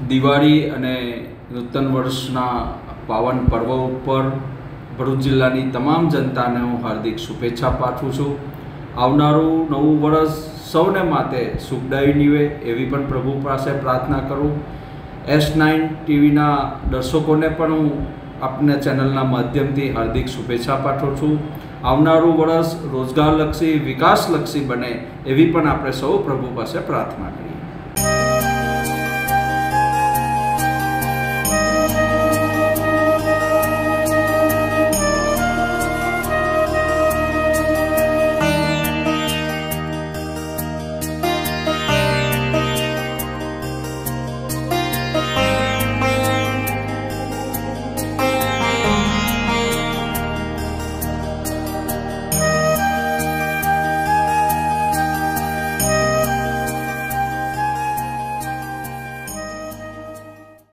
દિવાળી અને નૂતન વર્ષના પાવન પર્વ ઉપર ભરૂચ જિલ્લાની તમામ જનતાને હું હાર્દિક શુભેચ્છા પાઠવું છું। આવનારું નવું વર્ષ સૌને માટે સુખદાયી નીવે એવી પણ પ્રભુ પાસે પ્રાર્થના કરું। S9 ટીવીના દર્શકોને પણ હું આપના ચેનલના માધ્યમથી હાર્દિક શુભેચ્છા પાઠવું છું। આવનારું વર્ષ રોજગારલક્ષી વિકાસલક્ષી બને એવી પણ આપણે સૌ પ્રભુ પાસે પ્રાર્થના કરીએ।